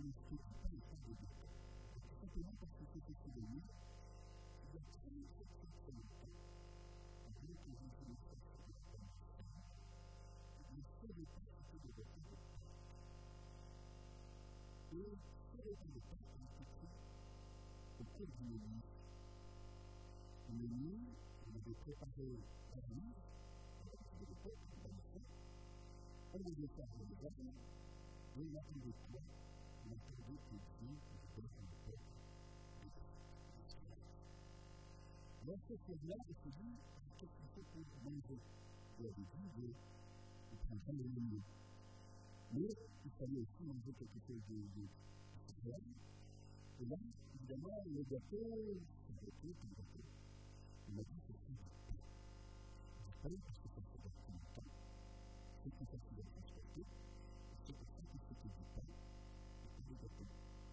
ne se dit pas le pas de Dieu. Tout simplement parce que c'est ce de lui, il y a très longtemps, avant que Jésus ne fasse ce que le seul état c'était de baptême de Pâques. Et ce repas de Pâques a été pris au cours d'une nuit. Une nuit, on avait préparé la nuit, de l'époque, on devait faire le verre, et il a pris le poids, on a perdu que Dieu nous donne le peuple de l'Israël. Dans ce soir-là, on se dit, qu'est-ce qu'il faut pour manger? Vous avez dit, vous prendrez le menu. Mais il fallait aussi manger quelque chose de céréales. Et là, évidemment, le gâteau, c'est le gâteau. Il m'a dit, c'est du pain. Du pain, parce que ça fait partie du temps. C'est plus facile à transporter. Et c'est pour ça que c'était du pain et pas du gâteau.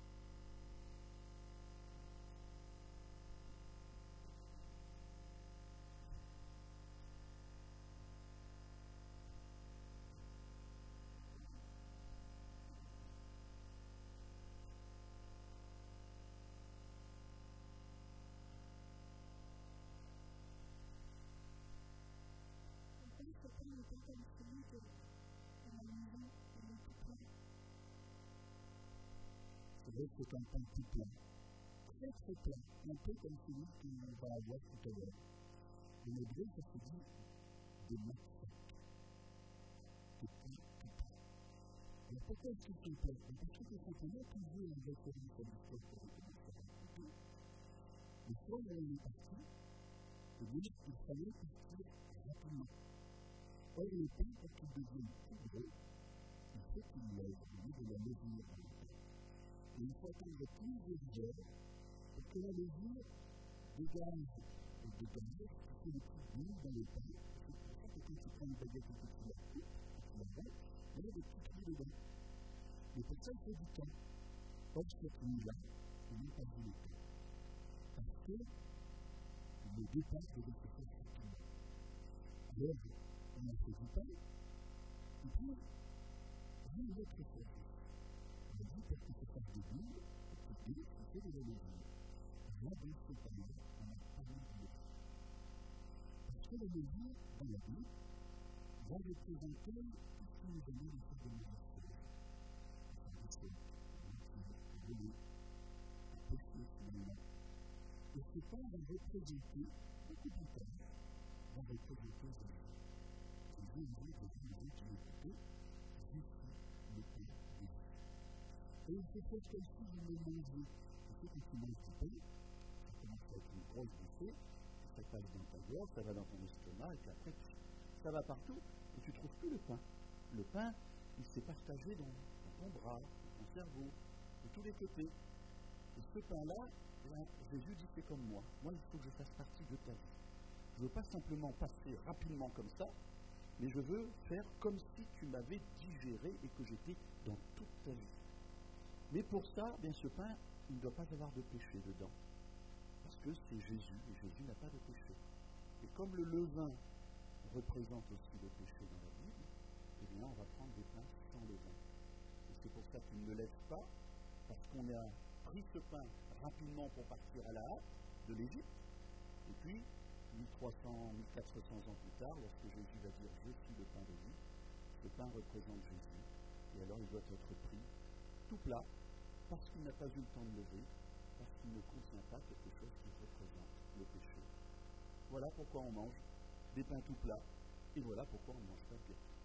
C'est vrai que c'est un pain tout plein, très plein, un peu comme celui qu'on va avoir tout à l'heure. En hébreu, ça se dit des matzot, des pains tout plein. Alors pourquoi est-ce qu'ils sont pleins? Parce que tout simplement, toujours en référence à l'histoire que je commence à raconter, le soir où on est parti, il fallait partir rapidement. Or, le pain, pour qu'il devienne plus gros, il faut qu'il lève au lieu de la levure. Et il faut attendre plusieurs heures pour que la levure dégage qui fait le petit bout dans le pain. C'est pour ça que quand tu prends une baguette et que tu la coupes, et tu la vends, il y a des petits trous dedans. Mais pour ça, il faut du temps. Or, cette nuit-là, je n'ai pas vu le temps. Parce que le départ devait se faire rapidement. Alors, on a fait du pain, et puis, rien d'autre service. On a dit pour que ça fasse des bulles, pour que Dieu fasse de la levure. Là, dans ce pain-là, on a pas mis de levure. Parce que la levure, dans la Bible, va représenter tout ce qui nous amène à faire de l'université. À faire des choses, à mentir, à voler, à pécher finalement. Et ce pain va représenter, beaucoup plus tard, va représenter Jésus. Jésus dit que Jésus qui l'écoutait, je suis le pain de vie. Et il se fait comme si vous me mangez. Tu sais, quand tu manges du pain, ça commence avec une grosse bouffée, ça passe dans ta gorge, ça va dans ton estomac, et puis après, ça va partout, et tu ne trouves plus le pain. Le pain, il s'est partagé dans ton bras, dans ton cerveau, de tous les côtés. Et ce pain-là, Jésus dit, c'est comme moi. Moi, il faut que je fasse partie de ta vie. Je ne veux pas simplement passer rapidement comme ça, mais je veux faire comme si tu m'avais digéré et que j'étais dans toute ta vie. Mais pour ça, bien ce pain, il ne doit pas avoir de péché dedans. Parce que c'est Jésus, et Jésus n'a pas de péché. Et comme le levain représente aussi le péché dans la Bible, eh bien on va prendre des pains sans levain. Et c'est pour ça qu'il ne le lève pas, parce qu'on a pris ce pain rapidement pour partir à la hâte de l'Égypte, et puis 1300, 1400 ans plus tard, lorsque Jésus va dire « Je suis le pain de vie », ce pain représente Jésus, et alors il doit être pris tout plat, parce qu'il n'a pas eu le temps de lever, parce qu'il ne contient pas quelque chose qui représente le péché. Voilà pourquoi on mange des pains tout plats, et voilà pourquoi on ne mange pas de gâteau.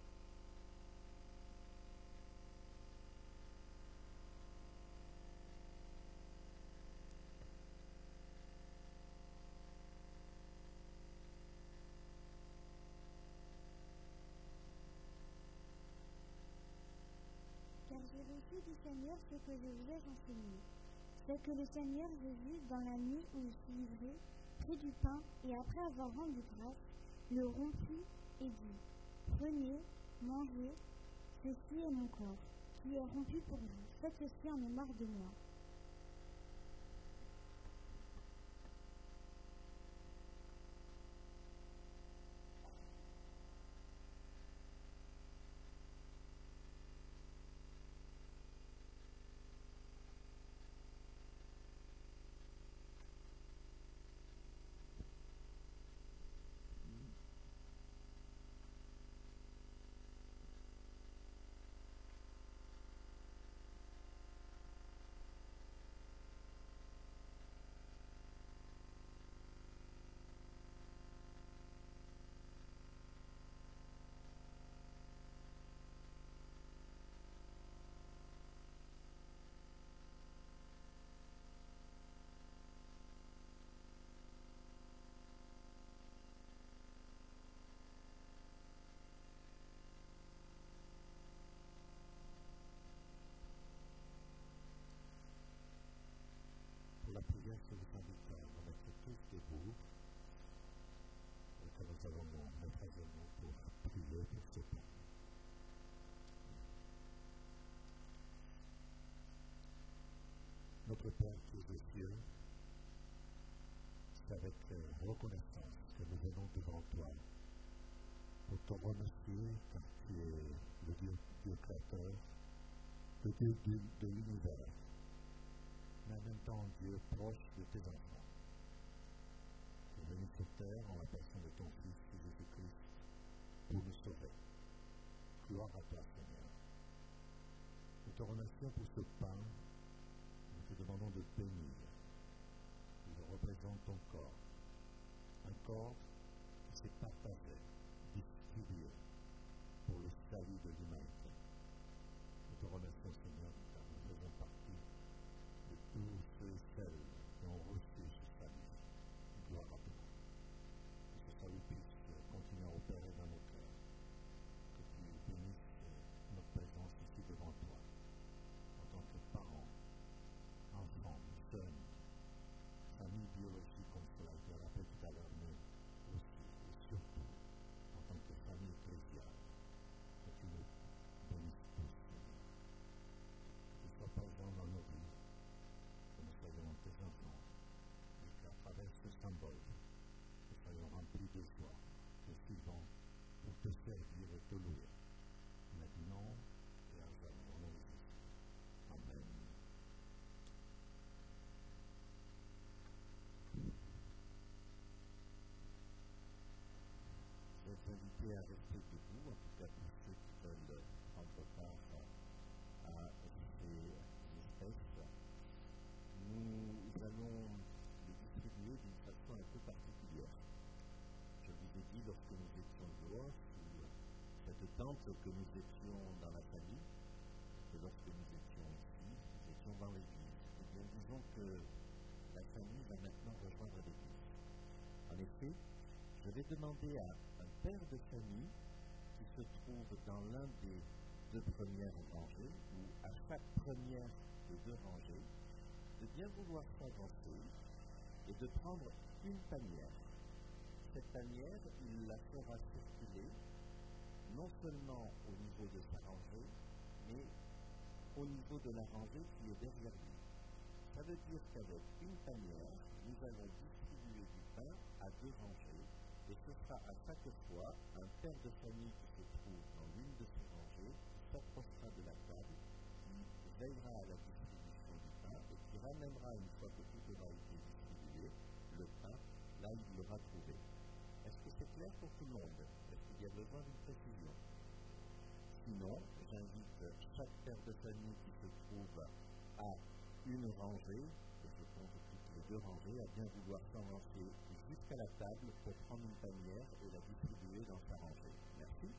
Car j'ai reçu du Seigneur ce que je vous ai renseigné. C'est que le Seigneur Jésus, dans la nuit où il fut livré, prit du pain et après avoir rendu grâce, le rompit et dit : Prenez, mangez, ceci est mon corps, qui est rompu pour vous. Faites ceci en mémoire de moi. nous allons nous mettre à genoux pour prier pour ce temps. Notre Père qui est aux cieux, c'est avec reconnaissance que nous venons devant toi pour te remercier car tu es le Dieu créateur, le Dieu de l'univers, mais en même temps Dieu proche de tes enfants. Tu es venu sur terre en la personne de ton Fils Jésus-Christ pour nous sauver. Gloire à toi, Seigneur. Nous te remercions pour ce pain. Nous te demandons de bénir. Il représente ton corps. Un corps qui s'est partagé, distribué pour le salut de l'humanité. Nous te remercions, Seigneur, car nous faisons partie de tous ceux et celles qui ont reçu ce salut. Gloire à toi. Que ce salut puisse continuer à opérer dans nos cœurs. Que tu bénisses notre présence ici devant toi, en tant que parents, enfants, jeunes, famille biologique, comme cela a été rappelé tout à l'heure, mais aussi et surtout en tant que famille ecclésiale. Que tu nous bénisses tous, Seigneur. Que tu sois présent dans nos vies, que nous soyons tes enfants, et qu'à travers ce symbole, nous soyons remplis de joie, te suivant pour te servir et te louer, maintenant et à jamais. Au nom de Jésus. Amen. Je vais vous inviter à rester debout, en tout cas pour ceux qui veulent prendre part à ces espèces. Nous allons les distribuer d'une façon un peu particulière. Je vous ai dit lorsque nous étions dehors, sous cette tente, que nous étions dans la famille, que lorsque nous étions ici, nous étions dans l'église. Eh bien, disons que la famille va maintenant rejoindre l'église. En effet, je vais demander à un père de famille qui se trouve dans l'un des deux premières rangées, ou à chaque première des deux rangées, de bien vouloir s'avancer et de prendre une panière. Cette panière, il la fera circuler non seulement au niveau de sa rangée, mais au niveau de la rangée qui est derrière lui. Ça veut dire qu'avec une panière, nous allons distribuer du pain à deux rangées, et ce sera à chaque fois un père de famille qui se trouve dans l'une de ces rangées, qui s'approchera de la table, qui veillera à la distribution du pain, et qui ramènera, une fois que tout aura été distribué, le pain là où il l'aura trouvé. Est-ce que c'est clair pour tout le monde? Est-ce qu'il y a besoin d'une précision? Sinon, j'invite chaque père de famille qui se trouve à une rangée, et je compte toutes les deux rangées, à bien vouloir s'avancer jusqu'à la table pour prendre une panière et la distribuer dans sa rangée. Merci.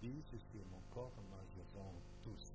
dit, ceci est mon corps, mangeront tous.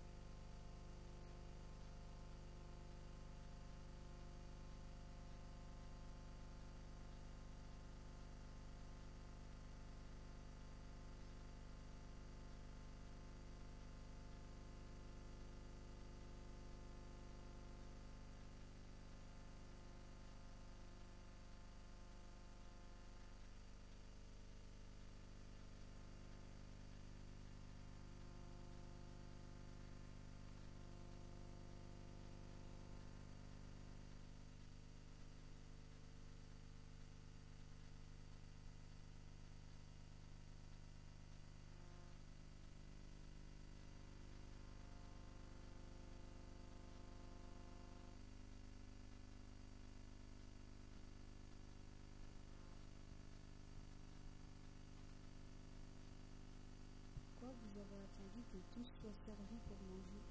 Pourquoi vous avez attendu que tout soit servi pour manger?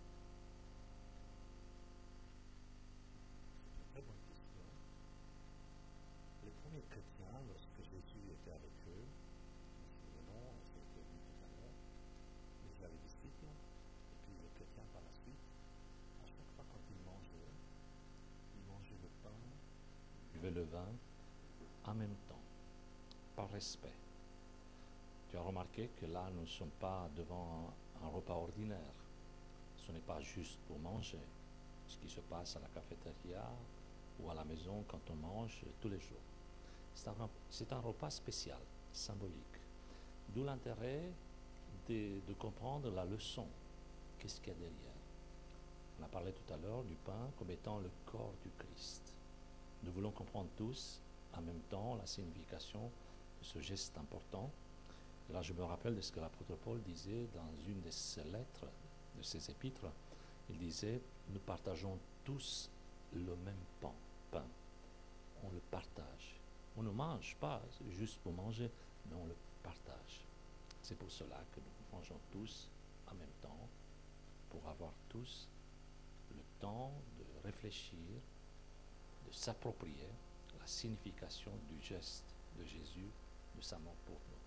Très bonne question. Les premiers chrétiens, lorsque Jésus était avec eux, nous souvenons, ça a été vu tout à l'heure, déjà les disciples, et puis les chrétiens par la suite, à chaque fois quand ils mangeaient le pain, ils buvaient le vin en même temps, par respect. Tu as remarqué que là, nous ne sommes pas devant un repas ordinaire. Ce n'est pas juste pour manger, ce qui se passe à la cafétéria ou à la maison quand on mange tous les jours. C'est un repas spécial, symbolique. D'où l'intérêt de comprendre la leçon. Qu'est-ce qu'il y a derrière? On a parlé tout à l'heure du pain comme étant le corps du Christ. Nous voulons comprendre tous en même temps la signification de ce geste important. Et là, je me rappelle de ce que l'apôtre Paul disait dans une de ses lettres, de ses épîtres. Il disait, nous partageons tous le même pain. On le partage. On ne mange pas juste pour manger, mais on le partage. C'est pour cela que nous mangeons tous en même temps, pour avoir tous le temps de réfléchir, de s'approprier la signification du geste de Jésus, de sa mort pour nous.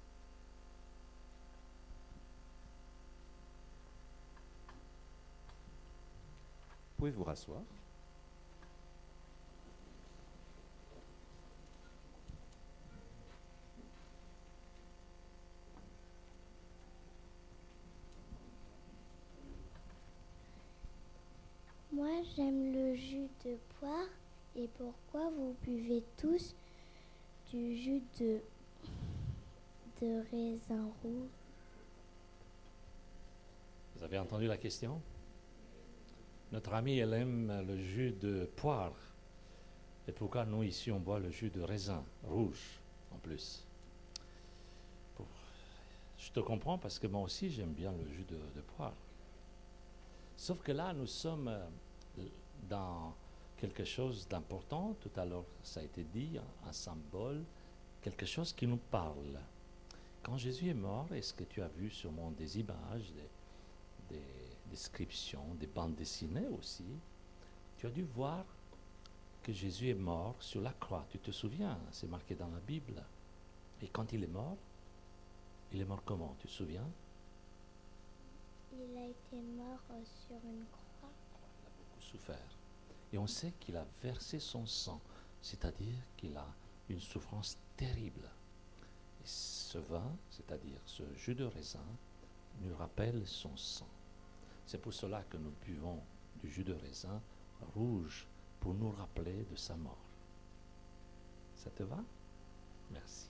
Vous pouvez vous rasseoir. Moi, j'aime le jus de poire. Et pourquoi vous buvez tous du jus de raisin rouge? Vous avez entendu la question? Notre amie, elle aime le jus de poire. Et pourquoi nous, ici, on boit le jus de raisin rouge, en plus? Je te comprends parce que moi aussi, j'aime bien le jus de poire. Sauf que là, nous sommes dans quelque chose d'important. Tout à l'heure, ça a été dit, un symbole, quelque chose qui nous parle. Quand Jésus est mort, est-ce que tu as vu sûrement des images, des descriptions, des bandes dessinées aussi? Tu as dû voir que Jésus est mort sur la croix. Tu te souviens, c'est marqué dans la Bible. Et quand il est mort comment? Tu te souviens? Il a été mort sur une croix. Il a beaucoup souffert. Et on sait qu'il a versé son sang, c'est-à-dire qu'il a une souffrance terrible. Et ce vin, c'est-à-dire ce jus de raisin, nous rappelle son sang. C'est pour cela que nous buvons du jus de raisin rouge pour nous rappeler de sa mort. Ça te va? Merci.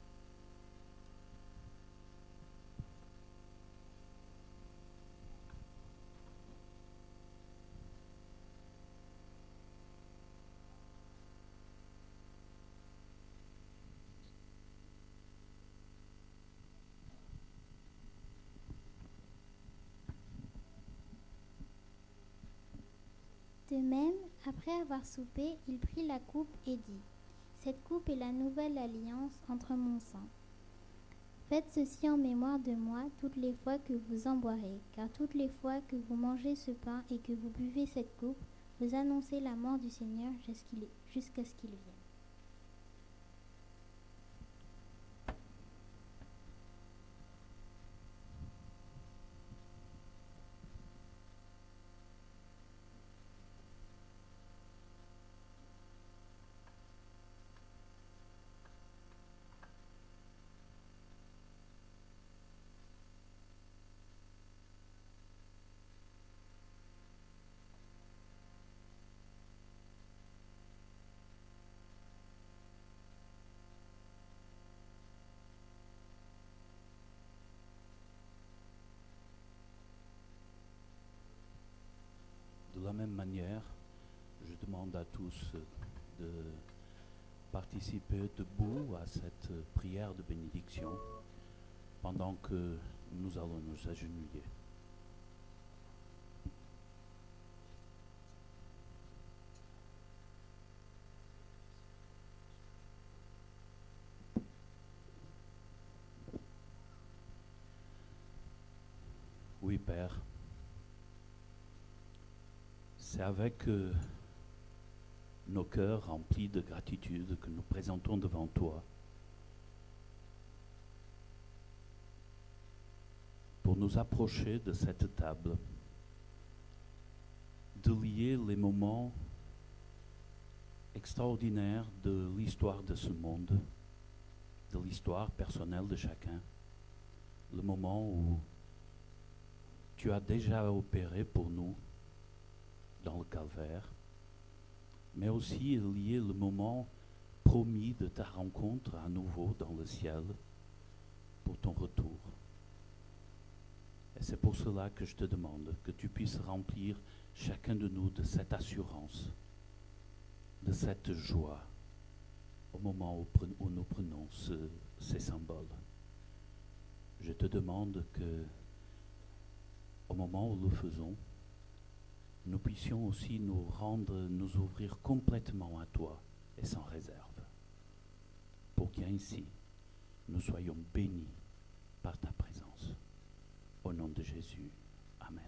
De même, après avoir soupé, il prit la coupe et dit, « Cette coupe est la nouvelle alliance entre mon sang. Faites ceci en mémoire de moi toutes les fois que vous en boirez, car toutes les fois que vous mangez ce pain et que vous buvez cette coupe, vous annoncez la mort du Seigneur jusqu'à ce qu'il vienne. » la même manière, je demande à tous de participer debout à cette prière de bénédiction pendant que nous allons nous agenouiller. Oui, Père, c'est avec nos cœurs remplis de gratitude que nous présentons devant toi pour nous approcher de cette table, de lier les moments extraordinaires de l'histoire de ce monde, de l'histoire personnelle de chacun, le moment où tu as déjà opéré pour nous dans le calvaire, mais aussi lier le moment promis de ta rencontre à nouveau dans le ciel pour ton retour. Et c'est pour cela que je te demande que tu puisses remplir chacun de nous de cette assurance, de cette joie au moment où nous prenons ces symboles. Je te demande que au moment où nous le faisons, nous puissions aussi nous ouvrir complètement à toi et sans réserve, pour qu'ainsi nous soyons bénis par ta présence. Au nom de Jésus, Amen.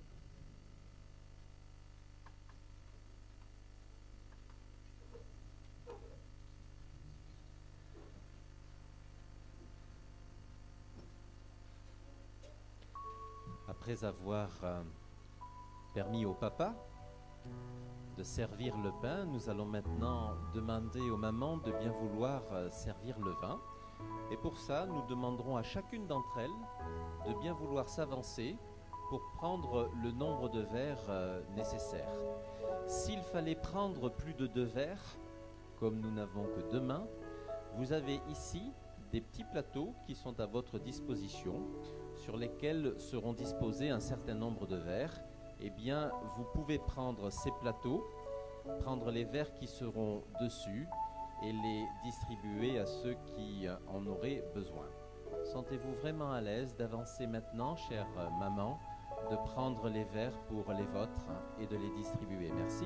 Après avoir permis au papa de servir le pain, nous allons maintenant demander aux mamans de bien vouloir servir le vin. Et pour ça, nous demanderons à chacune d'entre elles de bien vouloir s'avancer pour prendre le nombre de verres nécessaires. S'il fallait prendre plus de 2 verres, comme nous n'avons que 2 mains, vous avez ici des petits plateaux qui sont à votre disposition, sur lesquels seront disposés un certain nombre de verres. Eh bien, vous pouvez prendre ces plateaux, prendre les verres qui seront dessus et les distribuer à ceux qui en auraient besoin. Sentez-vous vraiment à l'aise d'avancer maintenant, chère maman, de prendre les verres pour les vôtres et de les distribuer. Merci.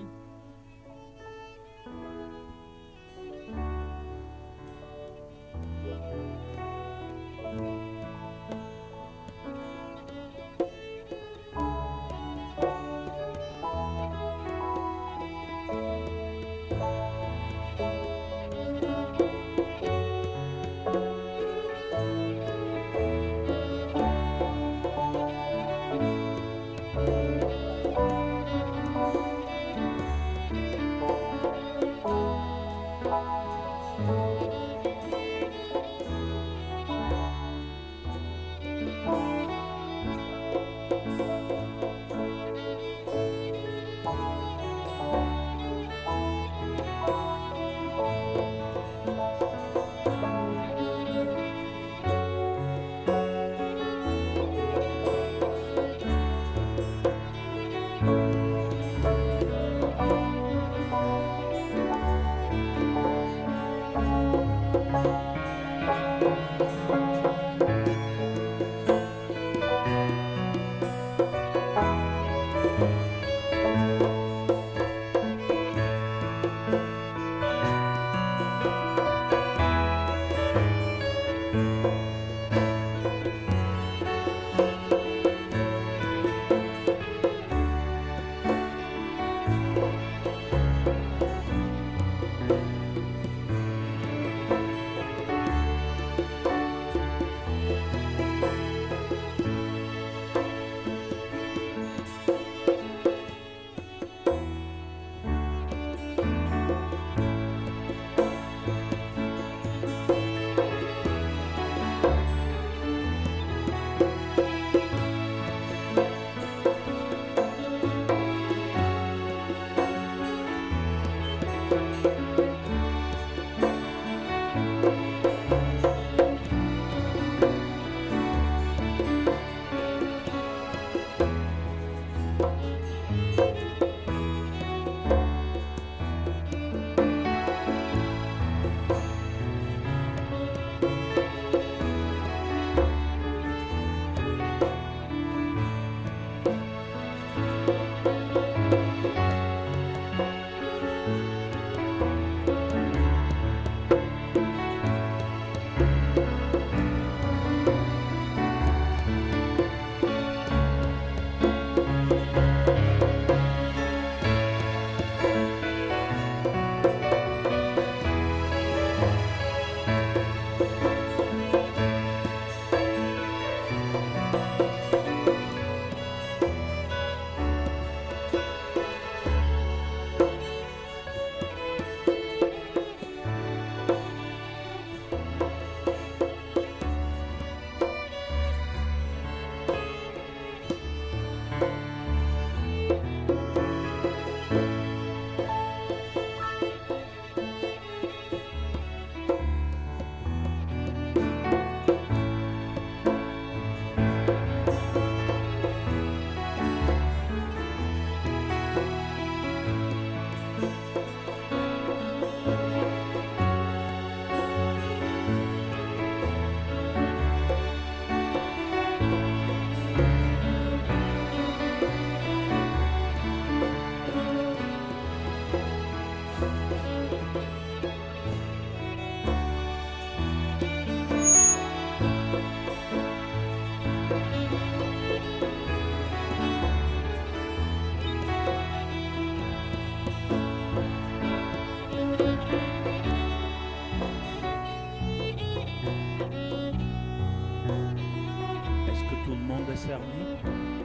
très servi.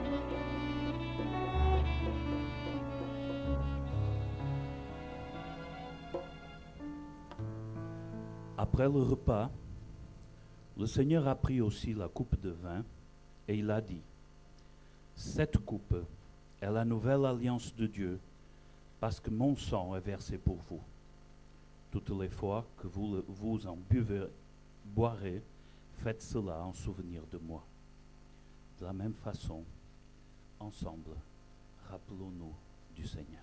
Après le repas, le Seigneur a pris aussi la coupe de vin et il a dit, cette coupe est la nouvelle alliance de Dieu, parce que mon sang est versé pour vous. Toutes les fois que vous en boirez, faites cela en souvenir de moi. De la même façon, ensemble, rappelons-nous du Seigneur.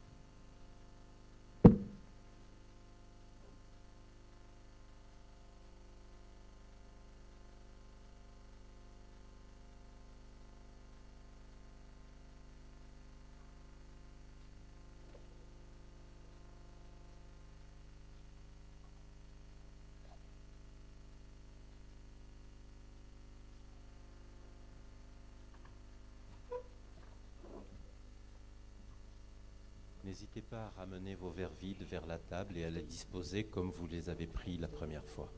N'hésitez pas à ramener vos verres vides vers la table et à les disposer comme vous les avez pris la première fois.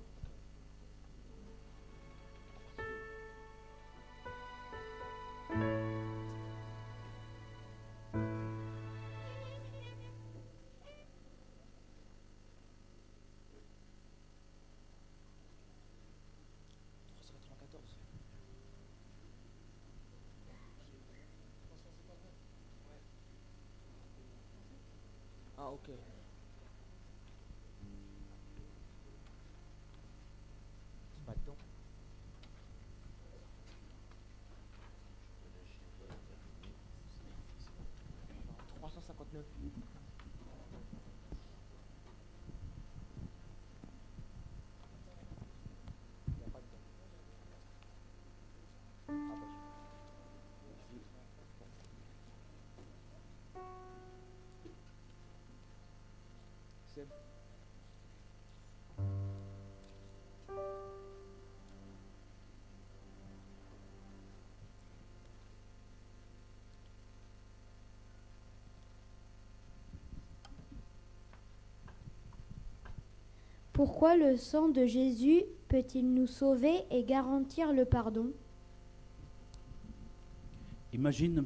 Ah, ok. C'est pas dedans. 359. Il n'y a pas dedans. Ah, bah, c'est... Pourquoi le sang de Jésus peut-il nous sauver et garantir le pardon? Imagine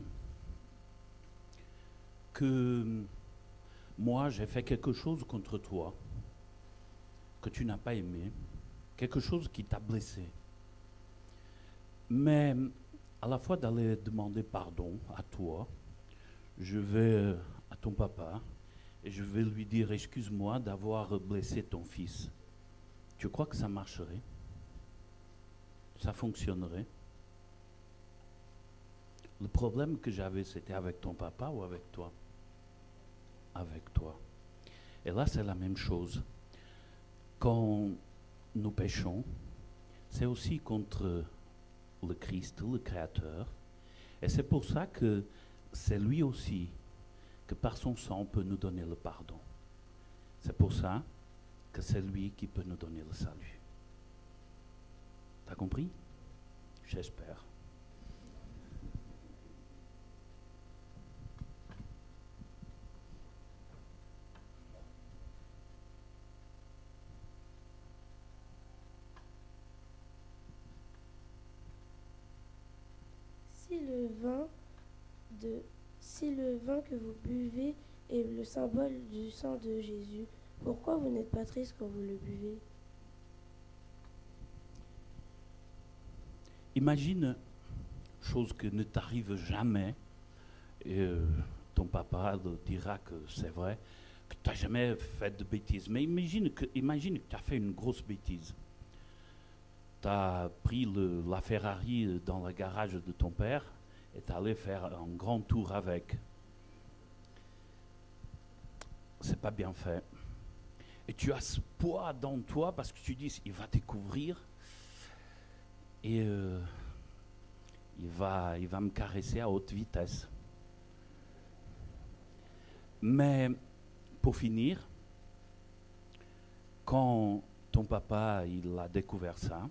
que moi j'ai fait quelque chose contre toi que tu n'as pas aimé, quelque chose qui t'a blessé. Mais à la fois d'aller demander pardon à toi, je vais à ton papa et je vais lui dire excuse-moi d'avoir blessé ton fils. Tu crois que ça marcherait? Ça fonctionnerait? Le problème que j'avais, c'était avec ton papa ou avec toi? Avec toi. Et là, c'est la même chose. Quand nous péchons, c'est aussi contre le Christ, le Créateur. Et c'est pour ça que c'est lui aussi que par son sang peut nous donner le pardon. C'est pour ça que c'est lui qui peut nous donner le salut. T'as compris? J'espère. Si le vin que vous buvez est le symbole du sang de Jésus, pourquoi vous n'êtes pas triste quand vous le buvez? Imagine, chose que ne t'arrive jamais, et ton papa le dira que c'est vrai, que tu n'as jamais fait de bêtises. Mais imagine que tu as fait une grosse bêtise. Tu as pris la Ferrari dans le garage de ton père et tu es allé faire un grand tour avec. C'est pas bien fait. Et tu as ce poids dans toi parce que tu dis, il va découvrir et il va me caresser à haute vitesse. Mais pour finir, quand ton papa il a découvert ça,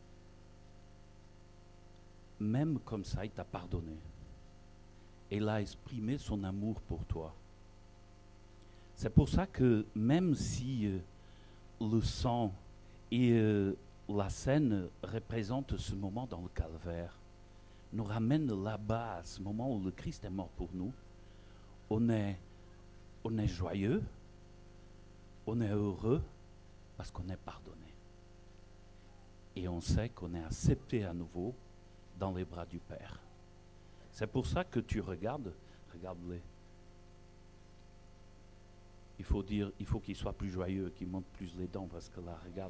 même comme ça, il t'a pardonné. Et il a exprimé son amour pour toi. C'est pour ça que même si le sang et la scène représentent ce moment dans le calvaire, nous ramène là-bas, à ce moment où le Christ est mort pour nous. On est joyeux, on est heureux parce qu'on est pardonné. Et on sait qu'on est accepté à nouveau dans les bras du Père. C'est pour ça que tu regarde-les. Il faut qu'il soit plus joyeux, qu'il monte plus les dents, parce que là, regarde.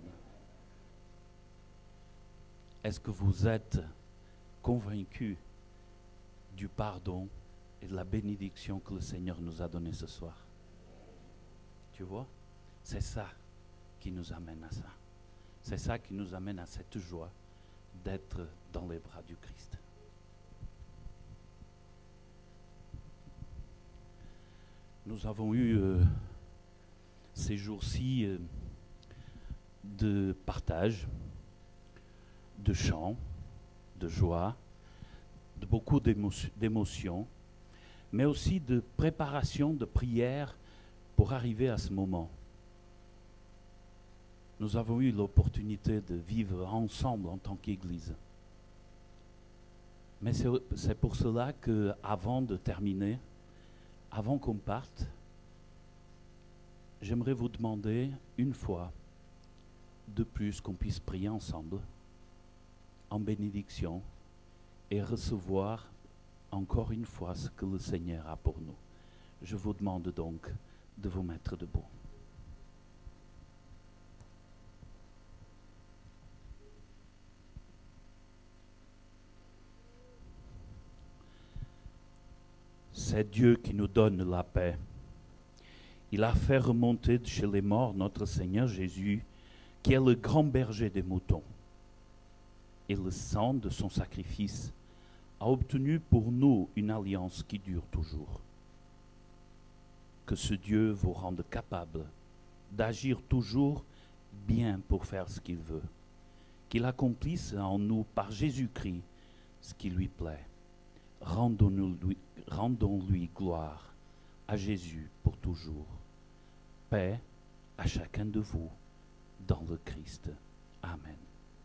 Est-ce que vous êtes convaincus du pardon et de la bénédiction que le Seigneur nous a donnée ce soir? Tu vois? C'est ça qui nous amène à ça. C'est ça qui nous amène à cette joie d'être dans les bras du Christ. Nous avons eu ces jours-ci de partage, de chant, de joie, de beaucoup d'émotions, mais aussi de préparation, de prière pour arriver à ce moment. Nous avons eu l'opportunité de vivre ensemble en tant qu'Église. Mais c'est pour cela qu'avant de terminer, avant qu'on parte, j'aimerais vous demander une fois de plus qu'on puisse prier ensemble en bénédiction et recevoir encore une fois ce que le Seigneur a pour nous. Je vous demande donc de vous mettre debout. C'est Dieu qui nous donne la paix. Il a fait remonter de chez les morts notre Seigneur Jésus, qui est le grand berger des moutons. Et le sang de son sacrifice a obtenu pour nous une alliance qui dure toujours. Que ce Dieu vous rende capable d'agir toujours bien pour faire ce qu'il veut. Qu'il accomplisse en nous par Jésus-Christ ce qui lui plaît. Rendons-lui gloire à Jésus pour toujours. Paix à chacun de vous dans le Christ. Amen.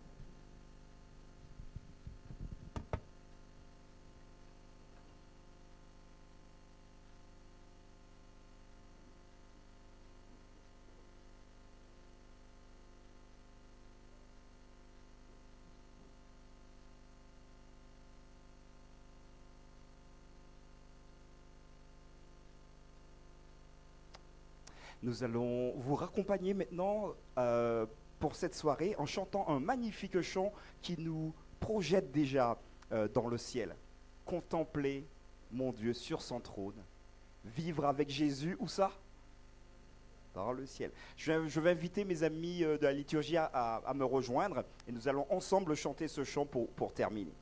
Nous allons vous raccompagner maintenant pour cette soirée en chantant un magnifique chant qui nous projette déjà dans le ciel. Contempler mon Dieu sur son trône, vivre avec Jésus, où ça? Dans le ciel. Je vais inviter mes amis de la liturgie à me rejoindre et nous allons ensemble chanter ce chant pour terminer.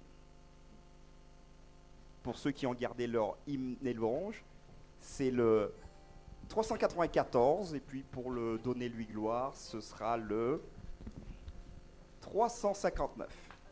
Pour ceux qui ont gardé leur hymne et louange, c'est le 394, et puis pour le donner lui gloire, ce sera le 359.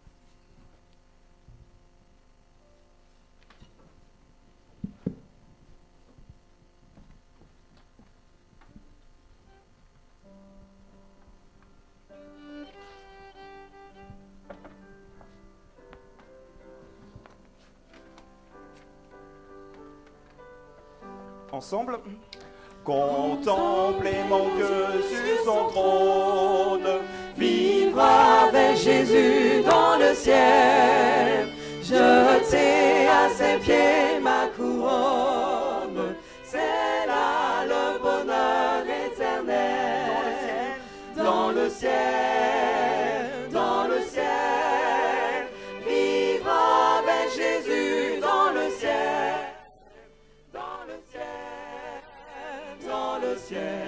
Ensemble. Contempler mon Dieu sur son trône, vivre avec Jésus dans le ciel, jeter à ses pieds ma couronne, c'est là le bonheur éternel. Dans le ciel, dans le ciel, vivre avec Jésus dans le ciel, dans le ciel. Dans le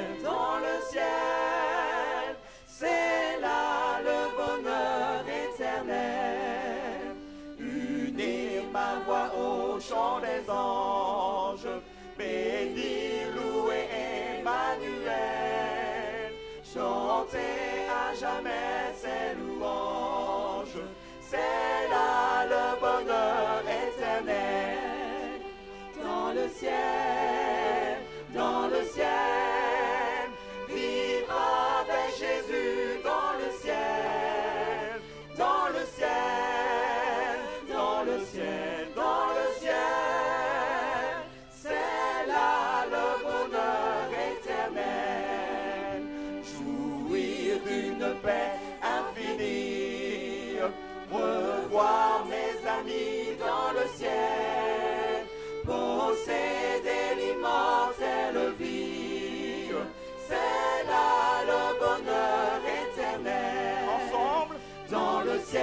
ciel, c'est là le bonheur éternel. Unir ma voix au chant des anges, bénir, louer Emmanuel, chanter à jamais ses louanges, c'est là le bonheur éternel. Dans le ciel, dans le ciel, vivre avec Jésus dans le ciel, dans le ciel, dans le ciel. voir mes amis dans le ciel, posséder l'immortelle vie. C'est là le bonheur éternel. Ensemble, dans le ciel,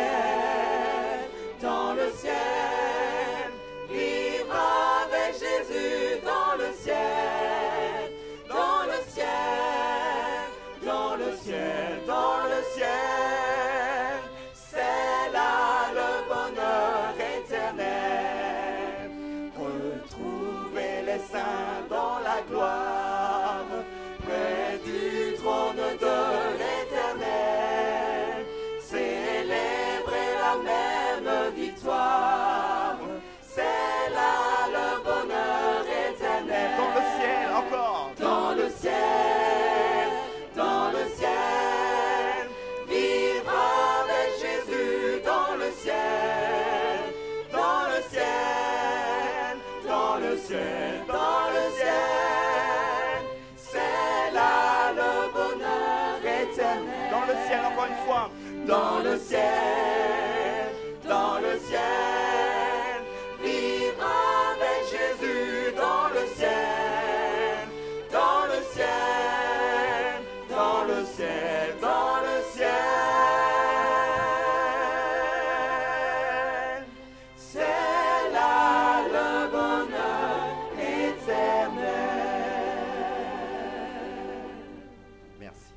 vivre avec Jésus dans le ciel, dans le ciel, dans le ciel, dans le ciel. C'est là le bonheur éternel. Retrouver les saints dans la gloire, près du trône de l'Éternel, célébrer la même victoire, c'est là le bonheur éternel. dans le ciel, encore. Dans le ciel, dans le ciel, vivre avec Jésus dans le ciel, dans le ciel, dans le ciel, dans le ciel. C'est là le bonheur éternel. Dans le ciel, encore une fois. Dans le ciel, vivre avec Jésus dans le ciel, dans le ciel, dans le ciel, dans le ciel. C'est là le bonheur éternel. Merci.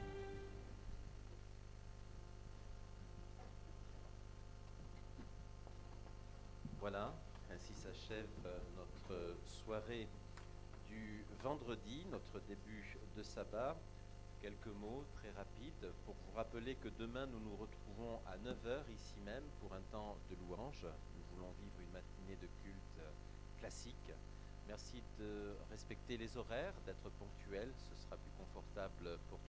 Voilà, ainsi s'achève notre soirée du vendredi, notre début de sabbat. Quelques mots très rapides pour vous rappeler que demain nous nous retrouvons à 9h ici même pour un temps de louange. Nous voulons vivre une matinée de culte classique. Merci de respecter les horaires, d'être ponctuel, ce sera plus confortable pour